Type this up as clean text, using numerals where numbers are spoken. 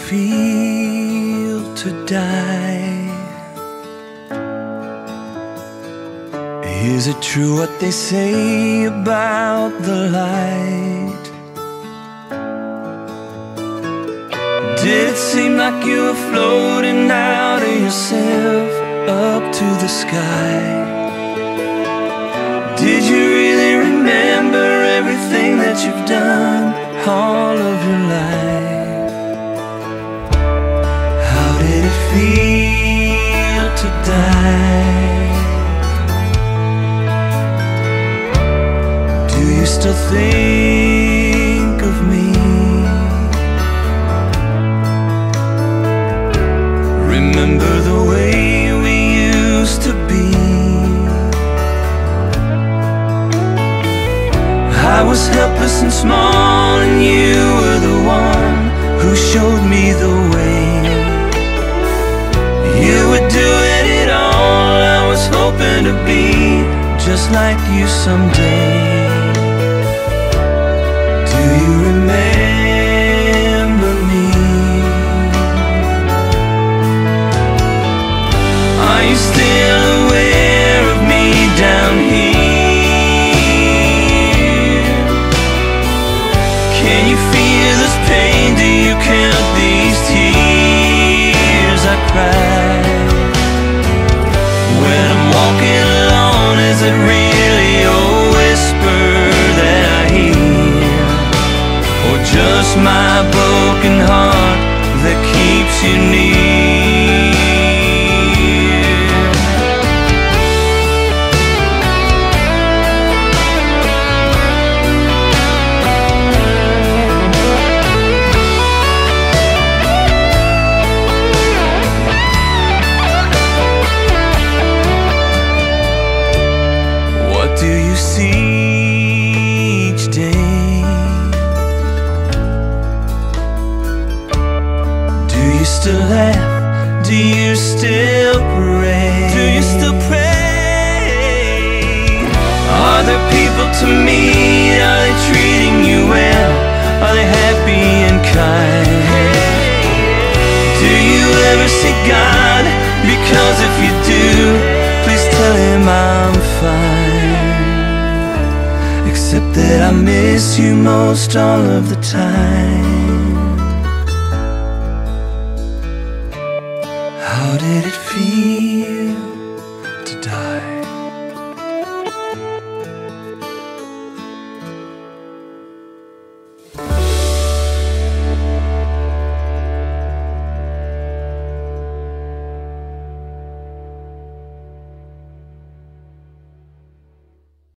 feel to die? Is it true what they say about the light? Did it seem like you were floating out of yourself up to the sky? Did you really remember everything that you've done all of your life? How did it feel to die? Do you still think of me? Remember the way we used to be? I was helpless and small, and you were the one who showed me the way. You were doing it all, I was hoping to be just like you someday. Do you remember me? Are you still aware of me down here? Can you feel this pain? Do you count these tears I cry? When I'm walking alone, is it really a whisper that I hear? Or just my broken heart that keeps you near? Do you see each day? Do you still laugh? Do you still pray? Do you still pray? Are there people to meet? Are they treating you well? Are they happy and kind? Do you ever see God? Because if you do, please tell him I'm fine. Except that I miss you most all of the time. How did it feel to die?